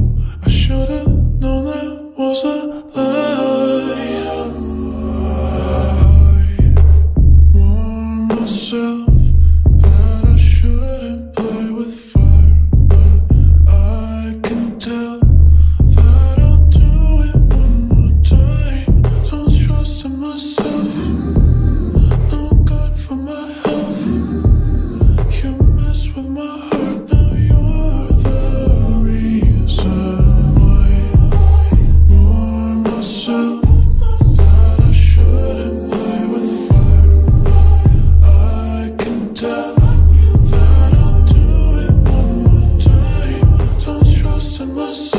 I should've known that was a lie. I warned myself that I shouldn't play with fire, but I can tell that I'll do it one more time. Don't trust in myself, no good for my health. You mess with my heart, now you're the reason why. Warn myself that I shouldn't play with fire, but I can tell that I'll do it one more time. Don't trust in myself.